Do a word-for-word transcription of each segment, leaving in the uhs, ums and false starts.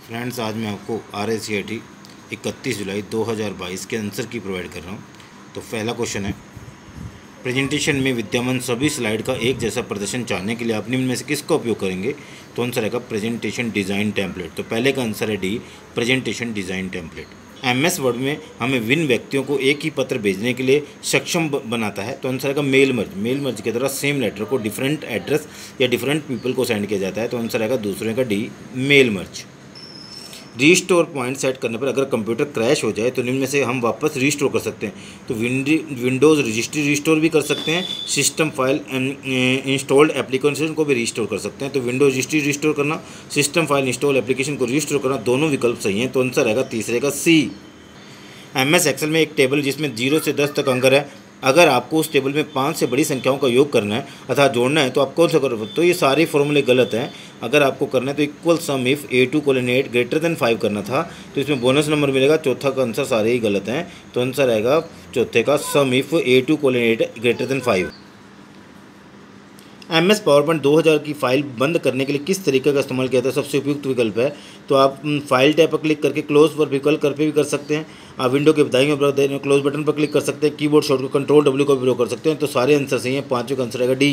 Friends, आज मैं आपको R S C I T इकतीस जुलाई दो हज़ार बाईस के आंसर की प्रोवाइड कर रहा हूँ। तो पहला क्वेश्चन है, प्रेजेंटेशन में विद्यमान सभी स्लाइड का एक जैसा प्रदर्शन चाहने के लिए आप निम्न में से किसका उपयोग करेंगे? तो आंसर आएगा प्रेजेंटेशन डिज़ाइन टेम्पलेट। तो पहले का आंसर है D, presentation design template. M S Word में हमें विन व्यक्तियों को एक ही पत्र भेजने के लिए सक्षम बनाता है। तो आंसर आएगा मेल मर्ज। मेल मर्ज के द्वारा सेम लेटर को डिफरेंट एड्रेस या डिफरेंट पीपल को सेंड किया जाता है। तो आंसर आएगा दूसरे का D, mail merge. Restore point set करने पर अगर कंप्यूटर क्रैश हो जाए तो निम्न में से हम वापस रीस्टोर कर सकते हैं। तो विंडोज़ रजिस्ट्री रीस्टोर भी कर सकते हैं, सिस्टम फाइल इंस्टॉल्ड एप्लीकेशन को भी रीस्टोर कर सकते हैं। तो विंडोज रजिस्ट्री रीस्टोर करना, सिस्टम फाइल इंस्टॉल एप्लीकेशन को रीस्टोर करना, दोनों विकल्प सही हैं। तो आंसर आएगा तीसरे का सी। एम एस एक्सेल में एक टेबल जिसमें जीरो से दस तक अंक है, अगर आपको उस टेबल में पाँच से बड़ी संख्याओं का योग करना है अथवा जोड़ना है तो आप कौन सा करोगे? तो ये सारे फॉर्मूले गलत हैं। अगर आपको करना है तो equal sum if A two colon eight greater than five करना था, तो इसमें बोनस नंबर मिलेगा। चौथा का आंसर सारे ही गलत हैं। तो आंसर आएगा चौथे का sum if A two colon eight greater than five. M S PowerPoint दो हज़ार की फाइल बंद करने के लिए किस तरीके का इस्तेमाल किया था? सबसे उपयुक्त विकल्प है। तो आप फाइल टैब पर क्लिक करके क्लोज पर विकल्प करके भी कर सकते हैं। आप विंडो के दाईं क्लोज बटन पर क्लिक कर सकते हैं। कीबोर्ड शॉर्टकट कंट्रोल डब्ल्यू का उपयोग कर सकते हैं। तो सारे आंसर सही हैं। पाँचवें का आंसर आएगा डी।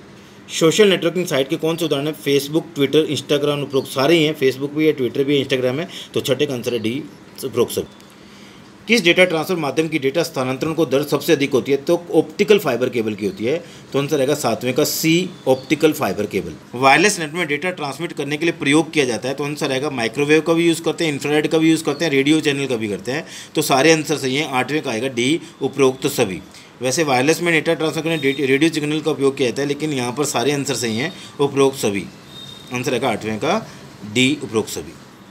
सोशल नेटवर्किंग साइट के कौन से उदाहरण है? फेसबुक, ट्विटर, इंस्टाग्राम, उपरोक्त सारे ही हैं। फेसबुक भी है, ट्विटर भी है, इंस्टाग्राम है। तो छठे का आंसर है डी, उपरोक्त सब। किस डेटा ट्रांसफर माध्यम की डेटा स्थानांतरण को दर सबसे अधिक होती है? तो ऑप्टिकल फाइबर केबल की होती है। तो आंसर आएगा सातवें का C, optical fibre cable. Wireless net में डेटा ट्रांसमिट करने के लिए प्रयोग किया जाता है। तो आंसर आएगा माइक्रोवेव का भी यूज़ करते हैं, इंफ्रारेड का भी यूज़ करते हैं, रेडियो चैनल का भी करते हैं। तो सारे आंसर सही हैं। आठवें का आएगा डी, उपरोक्त तो सभी। वैसे वायरलेस में डेटा ट्रांसफर करने रेडियो सिग्नल का उपयोग किया जाता है, लेकिन यहाँ पर सारे आंसर सही हैं, उपरोक्त सभी। आंसर आएगा आठवें का डी, उपरोक्त सभी।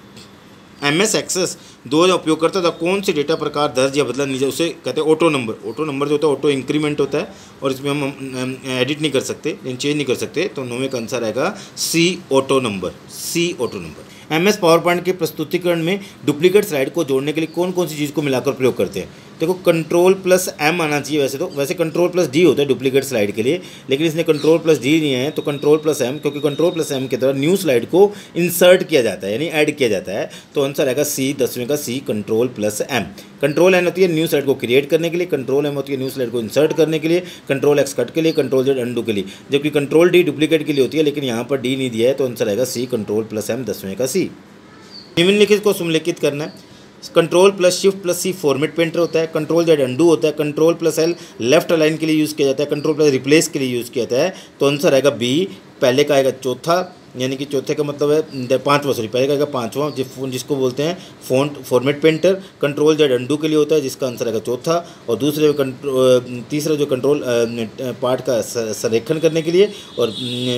एम एस एक्सेस दो हज़ार उपयोग करता था कौन सी डेटा प्रकार दर्ज या बदला नहीं जाए? उसे कहते हैं ऑटो नंबर। ऑटो नंबर जो होता है ऑटो इंक्रीमेंट होता है और इसमें हम एडिट नहीं कर सकते, चेंज नहीं कर सकते। तो नौवें का आंसर आएगा C, auto number, C, auto number. M S PowerPoint के प्रस्तुतिकरण में डुप्लीकेट स्लाइड को जोड़ने के लिए कौन कौन सी चीज़ को मिलाकर प्रयोग करते हैं? देखो, कंट्रोल प्लस एम आना चाहिए। वैसे तो वैसे कंट्रोल प्लस डी होता है डुप्लीकेट स्लाइड के लिए, लेकिन इसने कंट्रोल प्लस डी नहीं है। तो कंट्रोल प्लस एम, क्योंकि कंट्रोल प्लस एम के द्वारा न्यू स्लाइड को इंसर्ट किया जाता है, यानी ऐड किया जाता है। तो आंसर आएगा सी, दसवें का C, control plus M. Control N होती है न्यू स्लाइड को क्रिएट करने के लिए, कंट्रोल एम होती है न्यू स्लाइड को इंसर्ट करने के लिए, कंट्रोल एक्स कट के लिए, कंट्रोल जेड अंडू के लिए, जबकि कंट्रोल डी डुप्लीकेट के लिए होती है, लेकिन यहाँ पर डी नहीं दिया है। तो आंसर आएगा सी, कंट्रोल प्लस एम, दसवें का सी। निम्नलिखित को सुमेलित करना है। Control plus shift plus C format painter होता है, कंट्रोल जेड अंडू होता है, control plus L left align के लिए यूज़ किया जाता है, कंट्रोल प्लस रिप्लेस के लिए यूज़ किया जाता है। तो आंसर आएगा बी, पहले का आएगा चौथा, यानी कि चौथे का मतलब है पाँचवा, सॉरी पहले का आएगा पाँचवा, जिस जिसको बोलते हैं font format painter. Control Z undo के लिए होता है, जिसका आंसर आएगा चौथा। और दूसरे तीसरा जो कंट्रोल पार्ट का संरेखन करने के लिए, और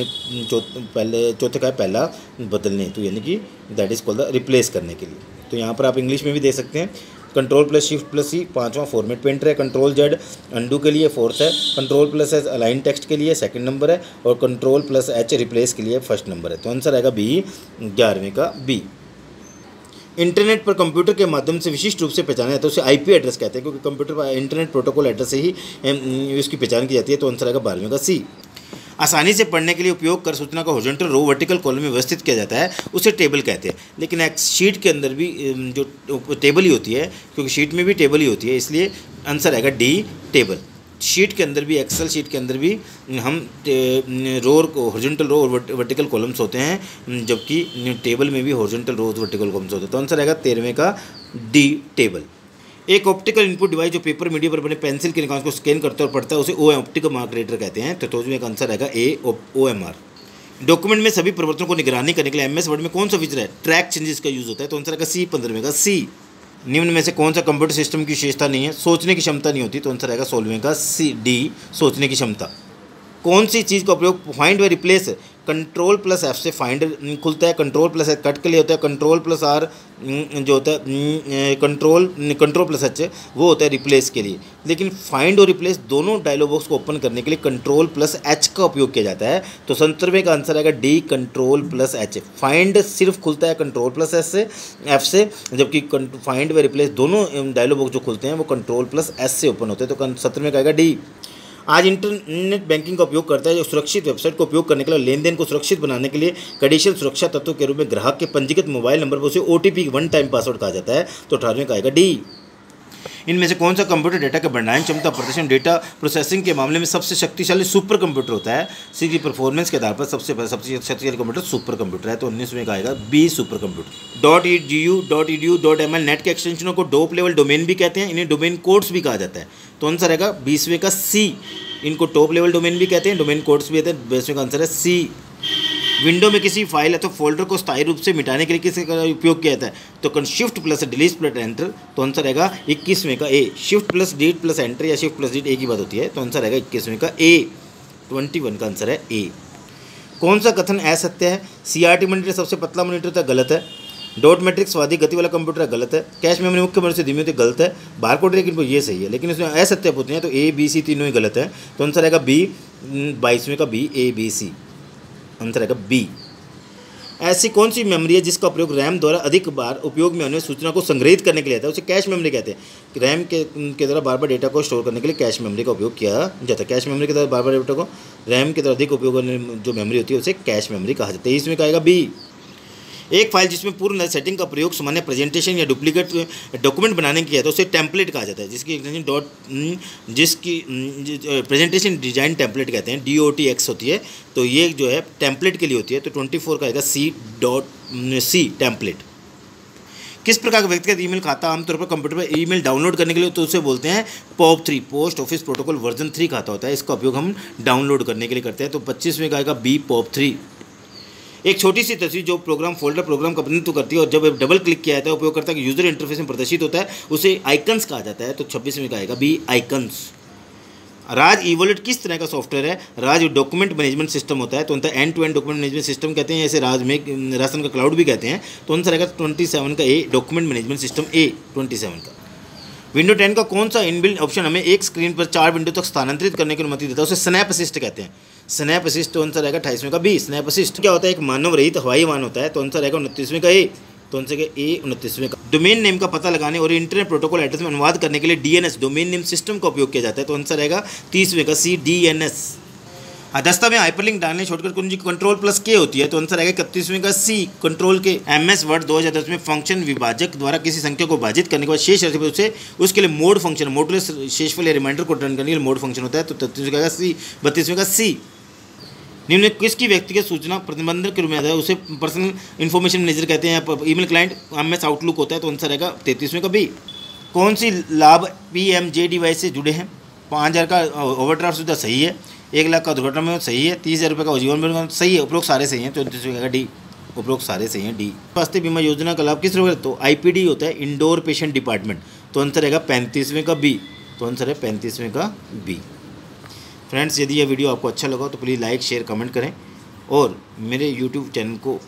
पहले चौथे का है पहला बदलने, तो यानी कि that is called the replace करने के लिए। तो यहाँ पर आप इंग्लिश में भी देख सकते हैं। Control plus shift plus C पाँचवा फॉर्मेट पेंटर है, कंट्रोल जेड अंडू के लिए फोर्थ है, control plus H align text के लिए सेकंड नंबर है, और कंट्रोल प्लस एच रिप्लेस के लिए फर्स्ट नंबर है। तो आंसर आएगा बी, ग्यारहवें का बी। इंटरनेट पर कंप्यूटर के माध्यम से विशिष्ट रूप से पहचाना जाता है, उसे आईपी एड्रेस कहते हैं, क्योंकि कंप्यूटर पर इंटरनेट प्रोटोकॉल एड्रेस से ही उसकी पहचान की जाती है। तो आंसर आएगा बारहवें का सी। आसानी से पढ़ने के लिए उपयोग कर सूचना को हॉरिजॉन्टल रो वर्टिकल कॉलम में व्यवस्थित किया जाता है, उसे टेबल कहते हैं। लेकिन एक शीट के अंदर भी जो टेबल ही होती है, क्योंकि शीट में भी टेबल ही होती है, इसलिए आंसर आएगा डी, टेबल। शीट के अंदर भी, एक्सेल शीट के अंदर भी हम रो को हॉरिजॉन्टल रो और वर्टिकल कॉलम्स होते हैं, जबकि टेबल में भी हॉरिजॉन्टल रो और वर्टिकल कॉलम्स होते हैं। तो आंसर आएगा तेरहवें का डी, टेबल। एक ऑप्टिकल इनपुट डिवाइस जो पेपर मीडिया पर बने पेंसिल के निकाल को स्कैन करता है और पढ़ता है, उसे ओ ऑप्टिकल मार्क रीडर कहते हैं। तो चौदहवें का आंसर आएगा A, O M R. Document में सभी परिवर्तनों को निगरानी करने के लिए एम एस वर्ड में कौन सा फीचर है? ट्रैक चेंजेस का यूज़ होता है। तो आंसर आएगा सी, पंद्रहवें का सी। निम्न में से कौन सा कंप्यूटर सिस्टम की विशेषता नहीं है? सोचने की क्षमता नहीं होती। तो आंसर आएगा सोलहवें का सी, डी, सोचने की क्षमता। कौन सी चीज़ का उपयोग फाइंड व रिप्लेस कंट्रोल प्लस एफ से फाइंड खुलता है, कंट्रोल प्लस एच कट के लिए होता है, कंट्रोल प्लस आर जो होता है कंट्रोल कंट्रोल प्लस एच वो होता है रिप्लेस के लिए। लेकिन फाइंड और रिप्लेस दोनों डायलॉग बॉक्स को ओपन करने के लिए कंट्रोल प्लस एच का उपयोग किया जाता है। तो सत्रहवें का आंसर आएगा D, control plus H. Find सिर्फ खुलता है कंट्रोल प्लस एस से एफ से, जबकि फाइंड व रिप्लेस दोनों डायलॉग बॉक्स जो खुलते हैं वो कंट्रोल प्लस एस से ओपन होते हैं। तो सत्रहवें का आएगा डी। आज इंटरनेट बैंकिंग का उपयोग करता है जो सुरक्षित वेबसाइट को उपयोग करने के लिए लेन देन को सुरक्षित बनाने के लिए क्रेडेंशियल सुरक्षा तत्व के रूप में ग्राहक के पंजीकृत मोबाइल नंबर पर उसे ओटीपी वन टाइम पासवर्ड कहा जाता है। तो अठारहवें का आएगा डी। इनमें से कौन सा कंप्यूटर डेटा के भंडारण क्षमता प्रदर्शन डेटा प्रोसेसिंग के मामले में सबसे शक्तिशाली सुपर कंप्यूटर होता है। सी की परफॉर्मेंस के आधार पर सबसे सबसे शक्तिशाली कंप्यूटर सुपर कंप्यूटर है। तो उन्नीसवें का आएगा B supercomputer. Dot E D U dot E D U dot M L net के एक्सटेंशनों को डोप लेवल डोमेन भी कहते हैं, इन्हें डोमेन कोड्स भी कहा जाता है। तो आंसर रहेगा बीसवें का सी। इनको टॉप लेवल डोमेन भी कहते हैं, डोमेन कोड्स भी कहते हैं। बीसवें का आंसर है सी। विंडो में किसी फाइल अथवा फोल्डर को स्थायी रूप से मिटाने के लिए किसी का उपयोग किया जाता है? तो shift plus delete plus enter. तो आंसर रहेगा इक्कीसवें का A. Shift plus delete plus enter या शिफ्ट प्लस डिलीट एक ही बात होती है। तो आंसर रहेगा इक्कीसवें का ए। ट्वेंटी वन का आंसर है ए। कौन सा कथन असत्य है? सीआरटी मॉनिटर सबसे पतला मॉनिटर होता है, गलत है। डॉट मैट्रिक्स स्वाधिक गति वाला कंप्यूटर है, गलत है। कैश मेमोरी मुख्य मेमोरी से धीमी होती है, गलत है। बारकोड लेकिन ये सही है, लेकिन इसमें असत्य होते हैं। तो ए बी सी तीनों ही गलत है। तो आंसर रहेगा बी। बाईसवें का B, A B C. Answer रहेगा बी। ऐसी कौन सी मेमोरी है जिसका प्रयोग रैम द्वारा अधिक बार उपयोग में आने सूचना को संग्रहित करने के लिए आता है? उसे कैश मेमोरी कहते हैं। रैम के के द्वारा बार बार डेटा को स्टोर करने के लिए कैश मेमोरी का उपयोग किया जाता है। कैश मेमोरी के द्वारा बार बार डेटा को रैम के द्वारा अधिक उपयोग करने जो मेमोरी होती है उसे कैश मेमोरी कहा जाता है। इसमें कहेगा बी। एक फाइल जिसमें पूर्ण सेटिंग का प्रयोग सामान्य प्रेजेंटेशन या डुप्लीकेट डॉक्यूमेंट बनाने की है तो उसे टेम्पलेट कहा जाता है, जिसकी एक्सटेंशन डॉट जिसकी प्रेजेंटेशन डिजाइन टेम्पलेट कहते हैं, डी ओ टी एक्स होती है। तो ये जो है टेम्पलेट के लिए होती है। तो ट्वेंटी फोर का आएगा सी डॉट सी टेम्पलेट। किस प्रकार का व्यक्तिगत ईमेल खाता आमतौर पर कंप्यूटर पर ईमेल डाउनलोड करने के लिए तो उसे बोलते हैं POP three, post office protocol version three खाता होता है। इसका उपयोग हम डाउनलोड करने के लिए करते हैं। तो पच्चीसवें का आएगा बी पॉप थ्री। एक छोटी सी तस्वीर जो प्रोग्राम फोल्डर प्रोग्राम का प्रतिनिधित्व करती है और जब डबल क्लिक किया जाता है उपयोगकर्ता के यूजर इंटरफेस में प्रदर्शित होता है उसे आइकन्स कहा जाता है। तो छब्बीसवें का आएगा बी आइकन्स। राज ईवॉलेट किस तरह का सॉफ्टवेयर है? राज डॉक्यूमेंट मैनेजमेंट सिस्टम होता है। तो उनका end to end document management system कहते हैं, ऐसे राज में राशन का क्लाउड भी कहते हैं। तो आंसर आएगा ट्वेंटी सेवन का A document management system A twenty seven का। विंडो टेन का कौन सा इनबिल्ट ऑप्शन हमें एक स्क्रीन पर चार विंडो तक स्थानांतरित करने की अनुमति देता है? उसे स्नैप असिस्ट कहते हैं। Snap assist. तो आंसर आएगा अट्ठाईसवें का बी स्नैप असिस्ट। क्या होता है? एक मानव रहित हवाई वाहन होता है। तो आंसर आएगा उनतीसवें का ए। तो आंसर का ए उनतीसवें का। डोमेन नेम का पता लगाने और इंटरनेट प्रोटोकॉल एड्रेस में अनुवाद करने के लिए डीएनएस डोमेन नेम सिस्टम का उपयोग किया जाता है। तो आंसर आएगा तीसवें का सी डीएनएस। दस्ता में हाइपरलिंक डालने शॉर्टकट कुंजी कंट्रोल प्लस के होती है। तो आंसर आएगा इकतीसवें का सी कंट्रोल के। एमएस वर्ड दो हज़ार दस में फंक्शन विभाजक द्वारा किसी संख्या को विभाजित करने के बाद शेष राशि पर उसे उसके लिए मोड फंक्शन मॉडुलस शेषफल या रिमाइंडर को रिटर्न करने के लिए मोड फंक्शन होता है। तो तैंतीसवें का सी बत्तीसवें का सी। निम्न किसकी व्यक्तिगत सूचना प्रतिबंधक के रूप में आता है? उसे पर्सनल इन्फॉर्मेशन मैनेजर कहते हैं। ईमेल क्लाइंट एमएस आउटलुक होता है। तो आंसर आएगा तैंतीसवें का बी। कौन सी लाभ पीएमजेडीवाई से जुड़े हैं? पाँच हज़ार का ओवरड्राफ्ट सुविधा सही है। एक लाख का दुर्घटना में सही है। तीस हज़ार रुपये का जीवन बीमा सही है। उपरोक्त सारे सही हैं। तो तैंतीसवें का डी उपरोक्त सारे सही हैं डी। स्वास्थ्य बीमा योजना का लाभ किस रोग? तो आईपीडी होता है, इंडोर पेशेंट डिपार्टमेंट। तो आंसर रहेगा पैंतीसवें का बी। तो आंसर है पैंतीसवें का बी। फ्रेंड्स, यदि यह वीडियो आपको अच्छा लगा तो प्लीज़ लाइक शेयर कमेंट करें और मेरे यूट्यूब चैनल को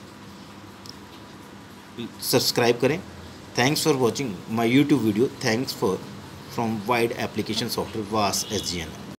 सब्सक्राइब करें। Thanks for watching my YouTube video. Thanks for from wide application software was S G N.